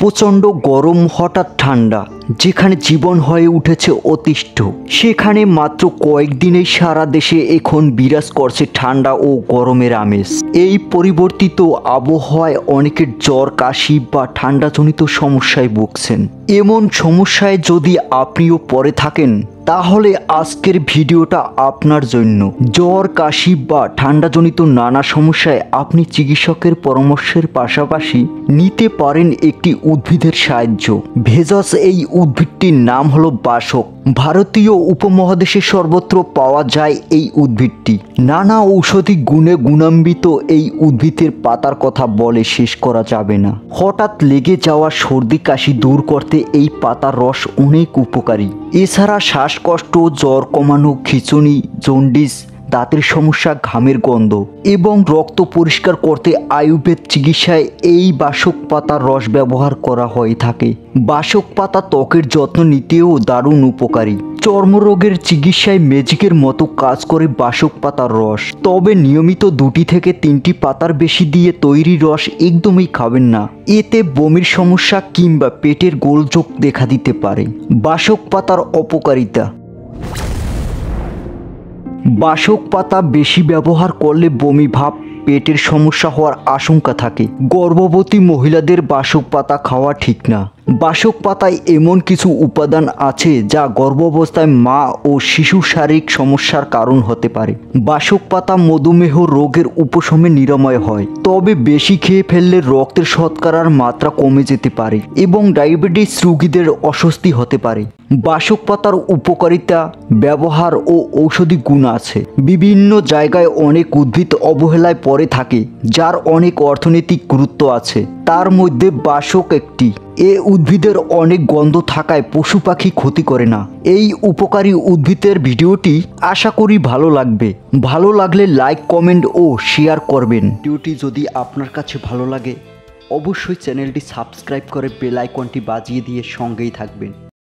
প্রচণ্ড গরম হঠাৎ ঠান্ডা, যেখানে জীবন হয়ে উঠেছে অতিষ্ঠ, সেখানে মাত্র কয়েকদিনেই সারা দেশে এখন বিরাজ করছে ঠান্ডা ও গরমের আমেজ। এই পরিবর্তিত আবহাওয়ায় অনেকের জ্বর, কাশি বা ঠান্ডাজনিত সমস্যায় ভুগছেন। এমন সমস্যায় যদি আপনিও পড়ে থাকেন, তাহলে আজকের ভিডিওটা আপনার জন্য। জ্বর, কাশি বা ঠান্ডাজনিত নানা সমস্যায় আপনি চিকিৎসকের পরামর্শের পাশাপাশি নিতে পারেন একটি উদ্ভিদের সাহায্য। ভেষজ এই উদ্ভিদটির নাম হলো বাসক। ভারতীয় উপমহাদেশে সর্বত্র পাওয়া যায় এই উদ্ভিদটি। নানা ঔষধি গুণে গুণান্বিত এই উদ্ভিদের পাতার কথা বলে শেষ করা যাবে না। হঠাৎ লেগে যাওয়া সর্দি কাশি দূর করতে এই পাতার রস অনেক উপকারী। এছাড়া শ্বাসকষ্ট, জ্বর কমানো, খিঁচুনি, জন্ডিস, দাঁতের সমস্যা, ঘামের গন্ধ এবং রক্ত পরিষ্কার করতে আয়ুর্বেদ চিকিৎসায় এই বাসক পাতার রস ব্যবহার করা হয়ে থাকে। বাসক পাতা ত্বকের যত্ন নিতেও দারুণ উপকারী। চর্মরোগের চিকিৎসায় ম্যাজিকের মতো কাজ করে বাসক পাতার রস। তবে নিয়মিত 2 থেকে 3টি পাতার বেশি দিয়ে তৈরি রস একদমই খাবেন না। এতে বমির সমস্যা কিংবা পেটের গোলযোগ দেখা দিতে পারে। বাসক পাতার অপকারিতা: বাসক পাতা বেশি ব্যবহার করলে বমি ভাব, পেটের সমস্যা হওয়ার আশঙ্কা থাকে। গর্ভবতী মহিলাদের বাসক পাতা খাওয়া ঠিক না। বাসক পাতায় এমন কিছু উপাদান আছে যা গর্ভাবস্থায় মা ও শিশুর শারীরিক সমস্যার কারণ হতে পারে। বাসক পাতা মধুমেহ রোগের উপশমে নিরাময় হয়, তবে বেশি খেয়ে ফেললে রক্তের শর্করার মাত্রা কমে যেতে পারে এবং ডায়াবেটিস রোগীদের অস্বস্তি হতে পারে। বাসক পাতার উপকারিতা, ব্যবহার ও ঔষধি গুণ আছে। বিভিন্ন জায়গায় অনেক উদ্ভিদ অবহেলায় পড়ে থাকে, যার অনেক অর্থনৈতিক গুরুত্ব আছে। তার মধ্যে বাসক একটি। এ উদ্ভিদের অনেক গন্ধ থাকায় পশু পাখি ক্ষতি করে না। এই উপকারী উদ্ভিদের ভিডিওটি আশা করি ভালো লাগবে। ভালো লাগলে লাইক, কমেন্ট ও শেয়ার করবেন। ভিডিওটি যদি আপনার কাছে ভালো লাগে, অবশ্যই চ্যানেলটি সাবস্ক্রাইব করে বেল আইকনটি বাজিয়ে দিয়ে সঙ্গেই থাকবেন।